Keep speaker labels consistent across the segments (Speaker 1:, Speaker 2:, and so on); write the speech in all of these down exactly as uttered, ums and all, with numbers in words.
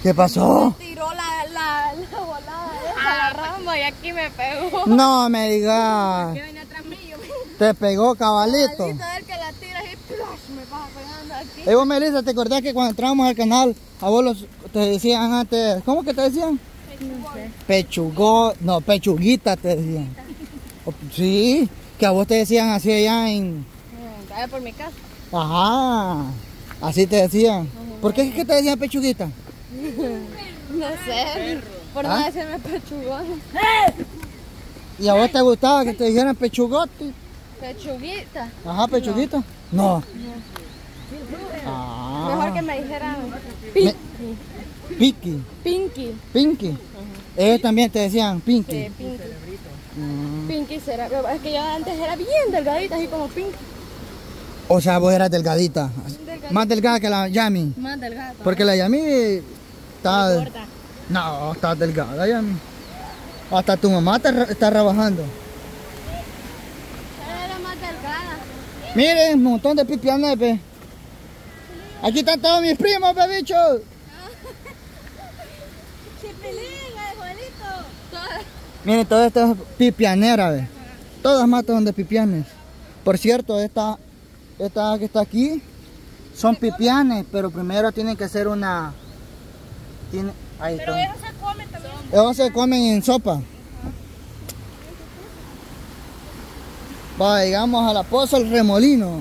Speaker 1: ¿Qué pasó?
Speaker 2: Me tiró la, la, la volada esa, la rama y aquí me pegó.
Speaker 1: No me digas.
Speaker 2: Que venía atrás mío.
Speaker 1: Te pegó cabalito.
Speaker 2: Cabalito del que la tira y ¡plush! Me pasa pegando aquí.
Speaker 1: Ey, vos, Melissa, ¿te acordás que cuando entramos al canal, a vos los, te decían antes, ¿cómo que te decían?
Speaker 2: No sé.
Speaker 1: Pechugó, no, pechuguita te decían. O- Sí, que a vos te decían así allá en...
Speaker 2: Vaya por mi casa.
Speaker 1: Ajá, así te decían. ¿Por qué es que te decían pechuguita?
Speaker 2: No sé. Por
Speaker 1: ¿Ah?
Speaker 2: no decirme pechugón.
Speaker 1: ¿Y a vos te gustaba que te dijeran pechugote?
Speaker 2: Pechuguita.
Speaker 1: Ajá, pechuguita. No. Ah.
Speaker 2: Mejor que me dijeran
Speaker 1: Me- Pinky,
Speaker 2: Pinky.
Speaker 1: Pinky. Ellos también te decían Pinky.
Speaker 2: Sí, Pinky.
Speaker 1: Mm.
Speaker 2: Pinky será. Es que yo antes era bien delgadita, así como Pinky.
Speaker 1: O sea, vos eras delgadita.
Speaker 2: Delgadita.
Speaker 1: Más delgada que la Yami.
Speaker 2: Más delgada.
Speaker 1: Porque la Yami está...
Speaker 2: Muy gorda.
Speaker 1: No, está delgada, Yami. Hasta tu mamá está, re- está rebajando.
Speaker 2: Ella era más delgada.
Speaker 1: Miren, un montón de pipianes, pe. Aquí están todos mis primos, pe, bichos.
Speaker 2: Chipilín, abuelito.
Speaker 1: Miren, todo esto es pipianera, ve. Todas matas son de pipianes. Por cierto, esta, esta que está aquí son pipianes, pero primero tienen que hacer una... Tiene, ahí
Speaker 2: Pero
Speaker 1: están.
Speaker 2: eso se come también.
Speaker 1: Ellos se comen en sopa. Va, llegamos a la Poza El Remolino.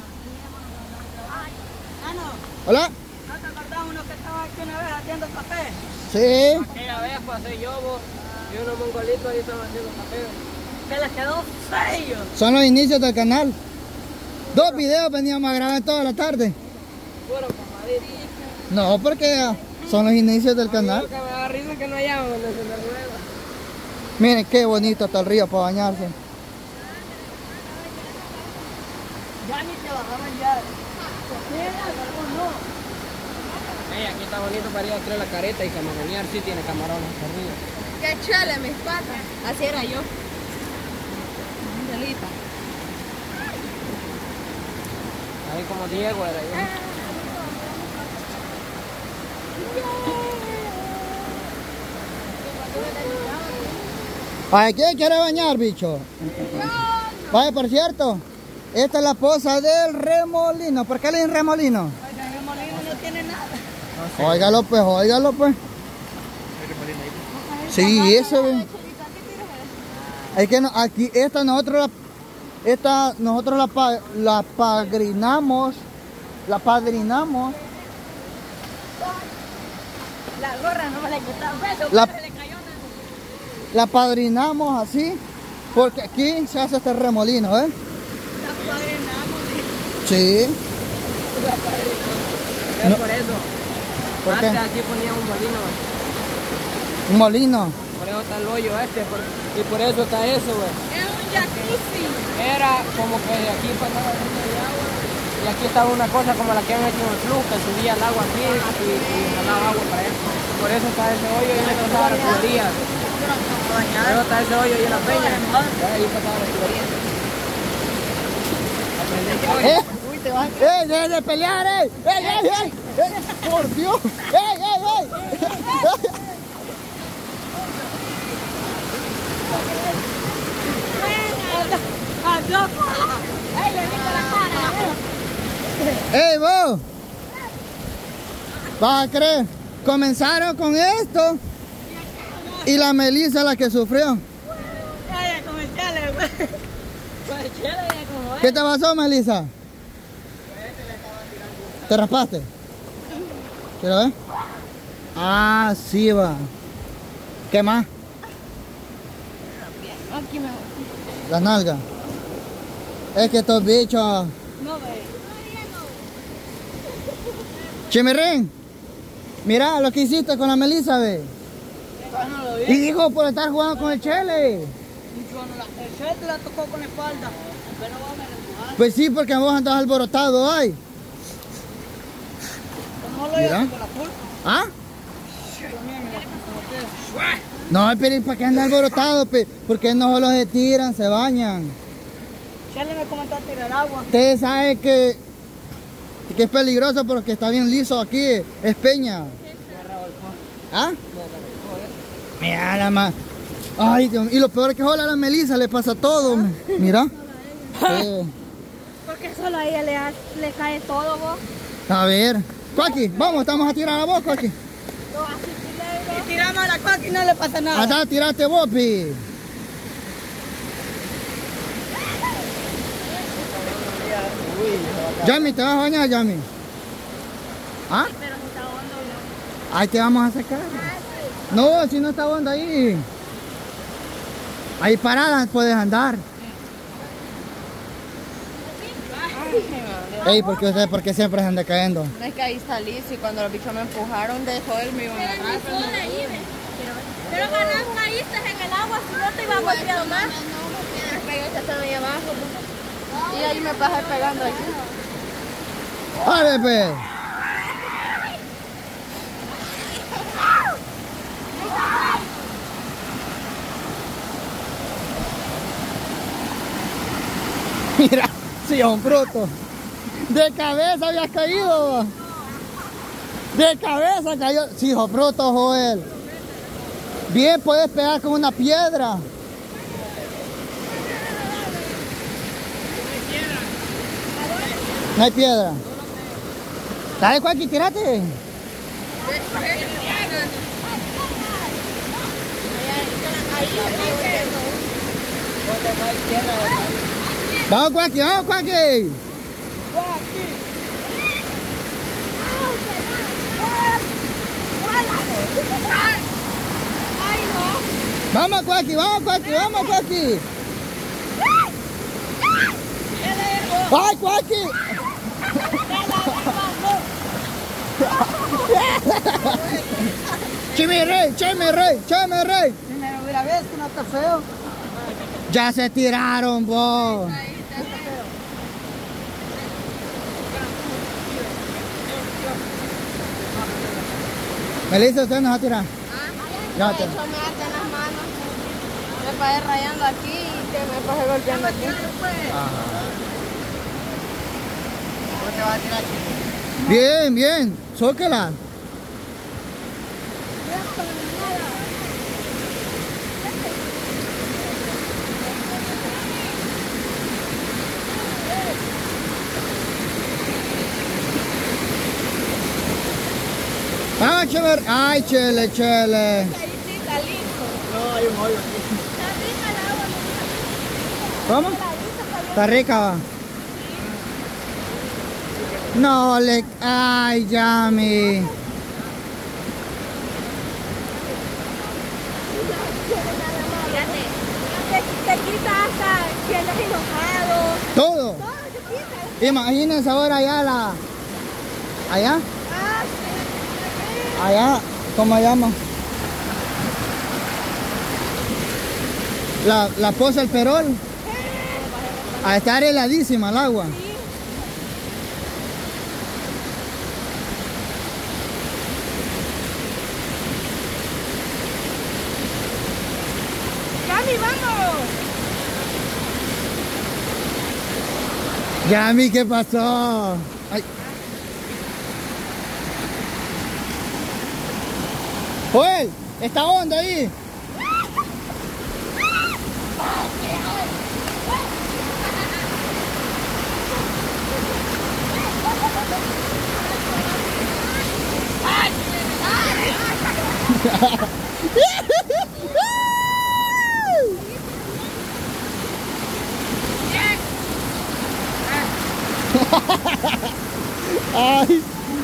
Speaker 3: Ah, no.
Speaker 1: ¿Hola?
Speaker 3: ¿No te acordás uno que estaba aquí una vez haciendo café?
Speaker 1: Sí.
Speaker 3: Aquella vez pues así yo, vos, y unos mongolitos ahí estaban haciendo café. Que les quedó sello.
Speaker 1: Son los inicios del canal. Dos videos veníamos a grabar toda la tarde.
Speaker 3: Puro papadito.
Speaker 1: No, porque son los inicios del canal.
Speaker 3: Lo que me da risa es que no hallaban donde se me rueda.
Speaker 1: Miren qué bonito está el río para bañarse.
Speaker 3: Ya ni te bajaban ya. Ey, aquí está bonito para ir a traer la careta y camaronear. Sí tiene camarones arriba.
Speaker 2: Qué chale mis patas. Así era yo. Angelita.
Speaker 3: Ahí como Diego era yo.
Speaker 1: ¿Para quién quiere bañar, bicho? Vaya, por cierto, esta es la Poza del Remolino. ¿Por qué le dicen Remolino?
Speaker 3: Oiga, el molino no tiene nada.
Speaker 1: Óigalo pues, óigalo pues. Sí, eso ve. Es que no, aquí, esta nosotros la, esta nosotros la, pa- la padrinamos, la padrinamos,
Speaker 3: La gorra no me la quitaron.
Speaker 1: La-
Speaker 3: Se le cayó nada.
Speaker 1: la padrinamos así, porque aquí se hace este remolino, ¿eh?
Speaker 3: La padrinamos.
Speaker 1: Sí.
Speaker 3: Es
Speaker 1: No.
Speaker 3: por eso.
Speaker 1: ¿Por qué?
Speaker 3: Antes aquí ponía un molino.
Speaker 1: Un molino.
Speaker 3: Por eso está el hoyo este. por- y por eso está eso, güey.
Speaker 2: Es un jacuzzi.
Speaker 3: Era como que de aquí pasaba el río de agua. Y aquí estaba una cosa como la que han hecho en el club, que subía el agua aquí y, y jalaba agua para allá. Por eso está ese hoyo y ahí pasaba las tuberías. Por eso está ese hoyo y en la peña. Y ahí pasaba las tuberías. Aprendí que hoy.
Speaker 1: ¿Eh? ¡Ey, dejen de pelear, ey! ¡Ey, ey, ey! ¡Ey! ¡Por Dios! ¡Ey, ey, ey! ¡Ey, vos! ¿Vas a creer? Comenzaron con esto y la Melissa la que sufrió.
Speaker 3: Ay, comerciales, güey. Comerciales, como es.
Speaker 1: ¿Qué te pasó, Melissa? ¿Te raspaste? ¿Quiero ver? Ah, sí va. ¿Qué más?
Speaker 2: Aquí me
Speaker 1: La nalga. Es que estos bichos...
Speaker 3: No, güey.
Speaker 1: Chimirrín, mira lo que hiciste con la Melissa, ve.
Speaker 3: No lo vi.
Speaker 1: Y dijo por estar jugando con el Chele.
Speaker 3: Yo no la, el suelto la tocó con la espalda. Pero vamos a empujar.
Speaker 1: Pues sí, porque vos andás alborotado hoy.
Speaker 3: No lo
Speaker 1: Mira.
Speaker 3: hice con la culpa.
Speaker 1: ¿Ah?
Speaker 3: También, mira, como ustedes.
Speaker 1: No, pero ¿para qué andas alborotado? Pe? Porque no solo se tiran, se bañan.
Speaker 3: Chale me comentó a tirar agua.
Speaker 1: Ustedes saben que, que es peligroso porque está bien liso aquí, es peña.
Speaker 3: Me revolcó.
Speaker 1: ¿Ah? Mira nada más. Ay, Dios mío. Y lo peor es que solo a la Melissa le pasa todo. ¿Ah? Mira. Sí.
Speaker 2: Porque solo a ella le, ha- le cae todo, vos.
Speaker 1: A ver. Cuaki, vamos, estamos a tirar a vos, Cuaki.
Speaker 2: No, así primero.
Speaker 4: Si tiramos a la cuaca y no le pasa nada.
Speaker 1: Anda, tirate vos, pi. Yami, ¿te vas a bañar, Yami? ¿Ah?
Speaker 2: Pero si está hondo, no.
Speaker 1: Ahí te vamos a sacar. No, si no está hondo ahí. Ahí parada puedes andar. Ey, ¿por qué ustedes por qué siempre se anda cayendo?
Speaker 4: Es que ahí salí y cuando los bichos me empujaron de joder me iban a atrás.
Speaker 2: Pero ganas caíste en el agua, si no te iba a golpear más.
Speaker 4: Me pegué que están ahí abajo. Y ahí me pasé pegando aquí.
Speaker 1: ¡Vale, pe! Mira, sí, un bruto. De cabeza habías caído. De cabeza cayó. Sí, hijo bruto, Joel. Bien, puedes pegar con una piedra. No hay piedra. Dale, Cuaki, tírate. Vamos, Cuaki, vamos, Cuaki. Vamos, Cuaki, vamos, Cuaki, vamos, Cuaki. ¡Ay, Cuaki! ¡Chime rey, chime rey, chime rey!
Speaker 4: Mira, ves que no está feo.
Speaker 1: Ya se tiraron, vos. Melissa, ¿usted nos va a tirar? Ya te.
Speaker 4: Eso me ata en las manos. Me pasé rayando aquí y que me pasé golpeando aquí.
Speaker 3: ¿Cómo te vas a tirar?
Speaker 1: Bien, bien. Zócala. Vamos, chévere. Ay, chele, chele.
Speaker 3: No, hay un hoyo aquí.
Speaker 1: ¿Cómo? Está rica, va. No le... Ay, Yami.
Speaker 2: Te quita hasta si andas enojado.
Speaker 1: Todo.
Speaker 2: Todo se quita.
Speaker 1: Imagínense ahora allá la... Allá.
Speaker 2: Ah, sí.
Speaker 1: Allá. ¿Cómo se llama? La, la poza del Perol. A estar heladísima el agua.
Speaker 2: Cami, vamos.
Speaker 1: Yami, ¿qué pasó? Ay. Joel, ¿está hondo ahí? Ay.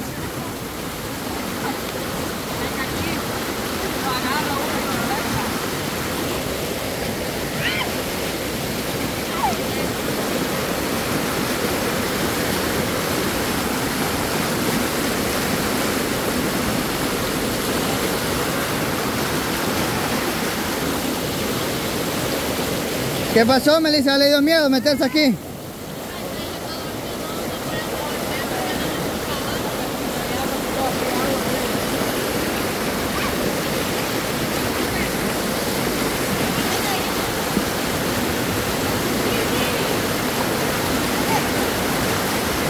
Speaker 1: ¿Qué pasó, Melissa? ¿Le dio miedo meterse aquí?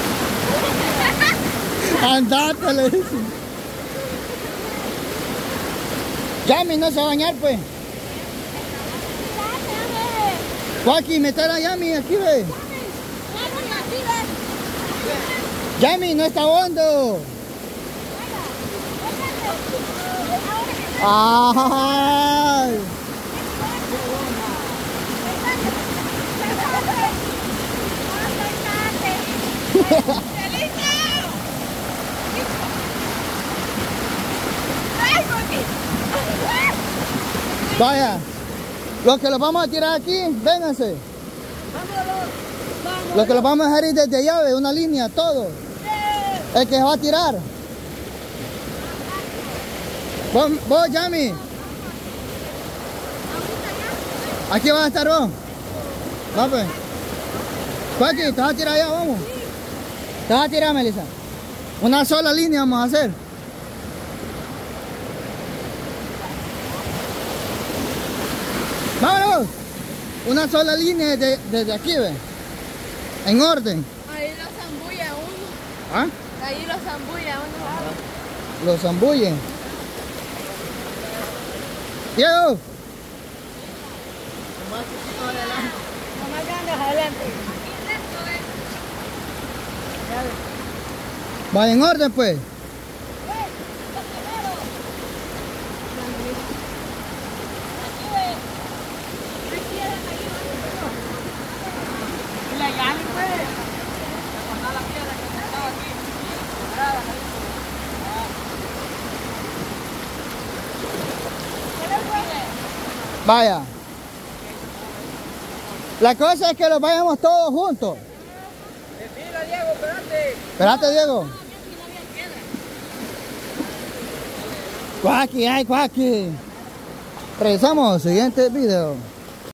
Speaker 1: Andate, le dicen. Yami, no se va a bañar, pues. Joaquín, meter a Yami aquí, ve. Yami, no está hondo. Ay. Vaya, los que los vamos a tirar aquí, vénganse. Los que los vamos a dejar ir desde allá, de una línea, todo. El que se va a tirar. Vos, vos Yami. Aquí vas a estar vos. Va pues. Joaquín, te vas a tirar allá, vamos. Te vas a tirar, Melissa. Una sola línea vamos a hacer. ¡Vámonos! Una sola línea desde, desde aquí, ve. En orden.
Speaker 4: Ahí lo zambulla uno.
Speaker 1: ¿Ah?
Speaker 4: Ahí lo zambulla uno.
Speaker 1: Los zambullen. Diego.
Speaker 4: Lo más grande adelante.
Speaker 1: Va en orden, pues. Vaya. La cosa es que los vayamos todos juntos.
Speaker 3: Mira, Diego, espérate.
Speaker 1: Espérate, Diego. Cuaki, ay, cuaki. Regresamos, siguiente video.